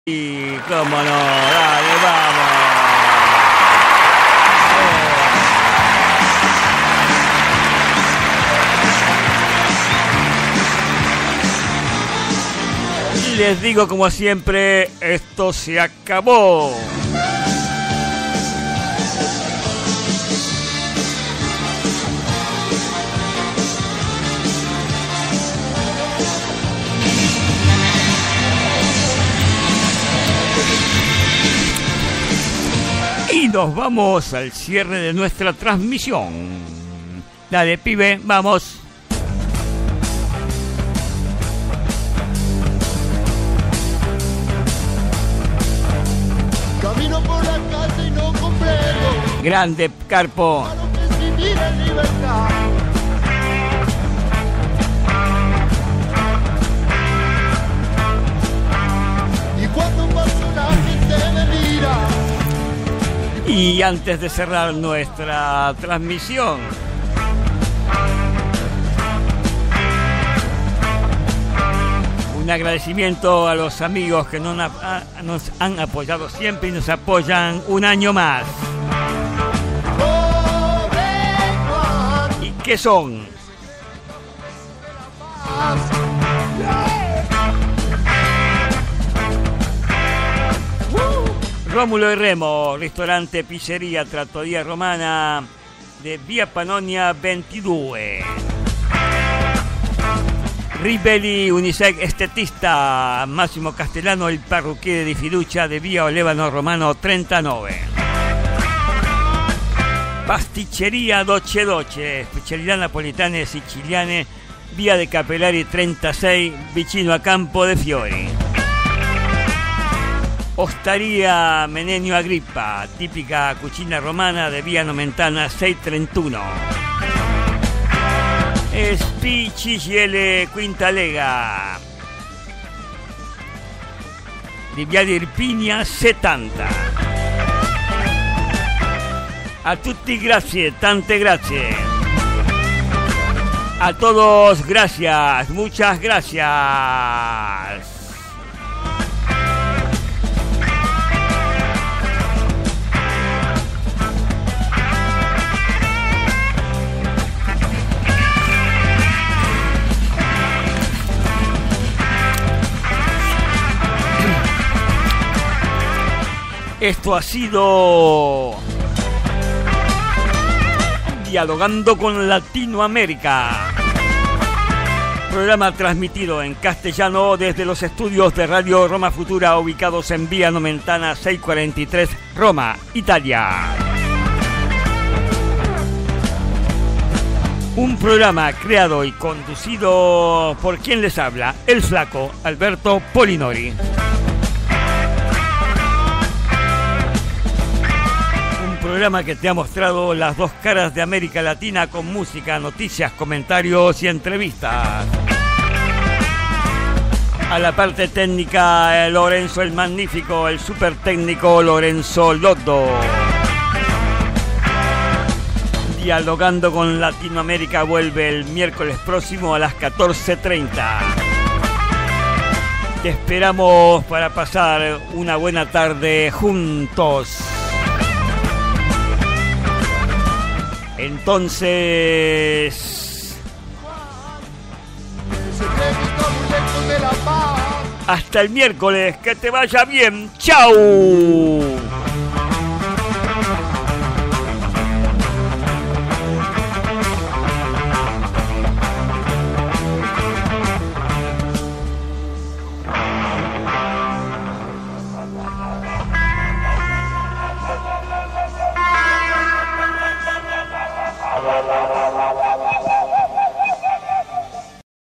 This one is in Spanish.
Y cómo no, dale, vamos. Y les digo como siempre, esto se acabó. Y nos vamos al cierre de nuestra transmisión. Dale, pibe, vamos. Camino por la calle y no comprendo. Grande, Carpo. A lo que es vivir en libertad. Y cuando un personaje se me mira. Y antes de cerrar nuestra transmisión, un agradecimiento a los amigos que nos han apoyado siempre y nos apoyan un año más. ¿Y qué son? Rómulo y Remo, restaurante, pizzeria, trattoria romana de Via Pannonia 22. Ribelli Unisex Estetista, Massimo Castellano, il parrucchiere di fiducia de Via Olevano Romano 39. Pasticceria Doce Doce, specialità napoletane e siciliane, Via de Capellari 36, vicino a Campo de Fiori. Osteria Menenio Agrippa, típica cucina romana de Via Nomentana 631. CGL Quinta Lega di Via di Irpinia 70. A tutti grazie, tante grazie. A todos gracias, muchas gracias. Esto ha sido Dialogando con Latinoamérica, programa transmitido en castellano desde los estudios de Radio Roma Futura ubicados en Vía Nomentana 643, Roma, Italia. Un programa creado y conducido por quien les habla, el flaco Alberto Polinori. Programa que te ha mostrado las dos caras de América Latina con música, noticias, comentarios y entrevistas. A la parte técnica, Lorenzo el Magnífico, el super técnico Lorenzo Lotto. Dialogando con Latinoamérica vuelve el miércoles próximo a las 14:30. Te esperamos para pasar una buena tarde juntos. Entonces, hasta el miércoles, que te vaya bien. ¡Chao!